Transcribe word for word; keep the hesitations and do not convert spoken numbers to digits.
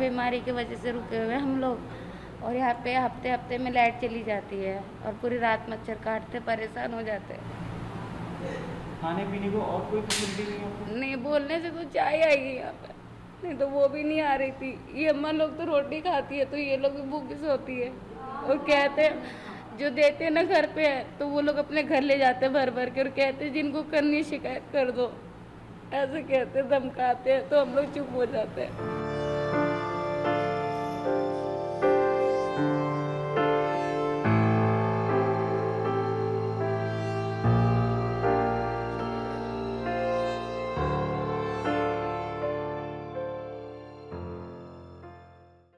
बीमारी की वजह से रुके हुए हैं हम लोग, और यहाँ पे हफ्ते हफ्ते में लाइट चली जाती है और पूरी रात मच्छर काटते, परेशान हो जाते हैं। खाने पीने को और कोई फैसिलिटी नहीं आपको? नहीं, बोलने से तो चाय आएगी यहाँ पे, नहीं तो वो भी नहीं आ रही थी। ये अम्मा लोग तो रोटी खाती है तो ये लोग भी भूखी सोती है, और कहते हैं जो देते हैं ना घर पे है तो वो लोग अपने घर ले जाते हैं भर भर के, और कहते हैं जिनको करनी शिकायत कर दो, ऐसे कहते धमकाते हैं, तो हम लोग चुप हो जाते हैं।